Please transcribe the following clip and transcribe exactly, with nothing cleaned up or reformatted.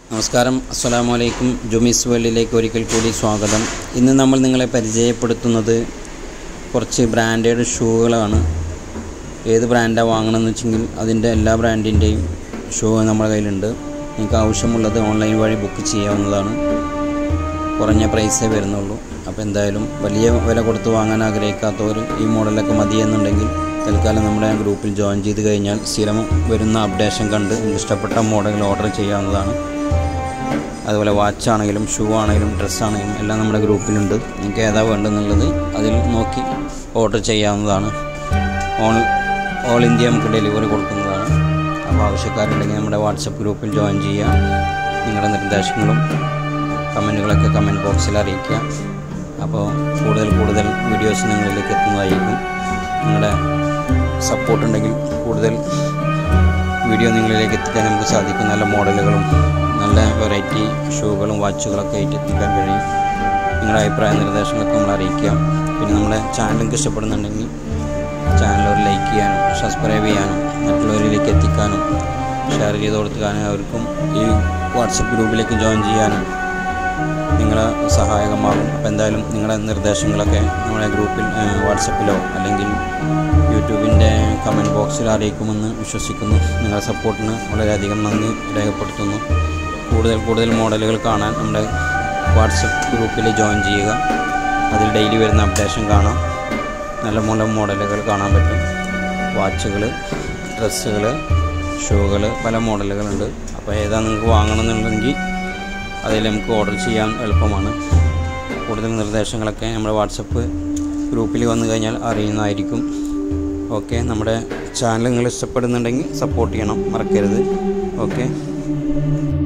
നമസ്കാരം, അസ്സലാമു അലൈക്കും. ജുമീസ് വേൾഡിലേക്ക് ഒരിക്കൽ കൂടി സ്വാഗതം. ഇന്ന് നമ്മൾ നിങ്ങളെ പരിചയപ്പെടുത്തുന്നത് കുറച്ച് ബ്രാൻഡഡ് ഷൂകളാണ്. ഏത് ബ്രാൻഡാണ് വാങ്ങണമെന്ന് വെച്ചെങ്കിൽ അതിൻ്റെ എല്ലാ ബ്രാൻഡിൻ്റെയും ഷൂ നമ്മുടെ കയ്യിലുണ്ട്. നിങ്ങൾക്ക് ആവശ്യമുള്ളത് ഓൺലൈൻ വഴി ബുക്ക് ചെയ്യാവുന്നതാണ്. കുറഞ്ഞ പ്രൈസേ വരുന്നുള്ളൂ. അപ്പോൾ എന്തായാലും വലിയ വില കൊടുത്ത് വാങ്ങാൻ ആഗ്രഹിക്കാത്തവർ ഈ മോഡലൊക്കെ മതിയെന്നുണ്ടെങ്കിൽ തൽക്കാലം നമ്മുടെ ഗ്രൂപ്പിൽ ജോയിൻ ചെയ്ത് കഴിഞ്ഞാൽ സ്ഥിരം വരുന്ന അപ്ഡേഷൻ കണ്ട് ഇഷ്ടപ്പെട്ട മോഡൽ ഓർഡർ ചെയ്യാവുന്നതാണ്. അതുപോലെ വാച്ചാണെങ്കിലും ഷൂ ആണെങ്കിലും ഡ്രസ്സാണെങ്കിലും എല്ലാം നമ്മുടെ ഗ്രൂപ്പിലുണ്ട്. നിങ്ങൾക്ക് ഏതാ വേണ്ടതെന്നുള്ളത് അതിൽ നോക്കി ഓർഡർ ചെയ്യാവുന്നതാണ്. ഓൾ ഓൾ ഇന്ത്യ നമുക്ക് ഡെലിവറി കൊടുക്കുന്നതാണ്. അപ്പോൾ ആവശ്യക്കാരുണ്ടെങ്കിൽ നമ്മുടെ വാട്സപ്പ് ഗ്രൂപ്പിൽ ജോയിൻ ചെയ്യുക. നിങ്ങളുടെ നിർദ്ദേശങ്ങളും കമൻറ്റുകളൊക്കെ കമൻറ്റ് ബോക്സിൽ അറിയിക്കുക. അപ്പോൾ കൂടുതൽ കൂടുതൽ വീഡിയോസ് നിങ്ങളിലേക്ക് എത്തുന്നതായിരിക്കും. നിങ്ങളുടെ സപ്പോർട്ടുണ്ടെങ്കിൽ കൂടുതൽ വീഡിയോ നിങ്ങളിലേക്ക് എത്തിക്കാൻ നമുക്ക് സാധിക്കും. നല്ല മോഡലുകളും നല്ല വെറൈറ്റി ഷൂകളും വാച്ചുകളൊക്കെ ആയിട്ട് എത്തിക്കാൻ കഴിയും. നിങ്ങളുടെ അഭിപ്രായ നിർദ്ദേശങ്ങളൊക്കെ നമ്മൾ അറിയിക്കാം. പിന്നെ നമ്മുടെ ചാനൽ നിങ്ങൾക്ക് ഇഷ്ടപ്പെടുന്നുണ്ടെങ്കിൽ ചാനൽ ഒരു ലൈക്ക് ചെയ്യാനും സബ്സ്ക്രൈബ് ചെയ്യാനും മറ്റുള്ളവരിലേക്ക് എത്തിക്കാനും ഷെയർ ചെയ്ത് കൊടുക്കാനും അവർക്കും ഈ വാട്സപ്പ് ഗ്രൂപ്പിലേക്ക് ജോയിൻ ചെയ്യാനും നിങ്ങളെ സഹായകമാകും. അപ്പോൾ എന്തായാലും നിങ്ങളുടെ നിർദ്ദേശങ്ങളൊക്കെ നമ്മുടെ ഗ്രൂപ്പിൽ വാട്സപ്പിലോ അല്ലെങ്കിൽ യൂട്യൂബിൻ്റെ കമൻറ്റ് ബോക്സിൽ അറിയിക്കുമെന്ന് വിശ്വസിക്കുന്നു. നിങ്ങളുടെ സപ്പോർട്ടിന് വളരെയധികം നന്ദി രേഖപ്പെടുത്തുന്നു. കൂടുതൽ കൂടുതൽ മോഡലുകൾ കാണാൻ നമ്മുടെ വാട്സപ്പ് ഗ്രൂപ്പിൽ ജോയിൻ ചെയ്യുക. അതിൽ ഡെയിലി വരുന്ന അപ്ഡേഷൻ കാണാം. നല്ല നല്ല മോഡലുകൾ കാണാൻ പറ്റും. വാച്ചുകൾ, ഡ്രസ്സുകൾ, ഷൂകൾ, പല മോഡലുകളുണ്ട്. അപ്പോൾ ഏതാ നിങ്ങൾക്ക് വാങ്ങണമെന്നുണ്ടെങ്കിൽ അതിൽ നമുക്ക് ഓർഡർ ചെയ്യാൻ എളുപ്പമാണ്. കൂടുതൽ നിർദ്ദേശങ്ങളൊക്കെ നമ്മുടെ വാട്സപ്പ് ഗ്രൂപ്പിൽ വന്നു കഴിഞ്ഞാൽ അറിയുന്നതായിരിക്കും. ഓക്കെ, നമ്മുടെ ചാനൽ നിങ്ങൾ ഇഷ്ടപ്പെടുന്നുണ്ടെങ്കിൽ സപ്പോർട്ട് ചെയ്യണം, മറക്കരുത്. ഓക്കെ.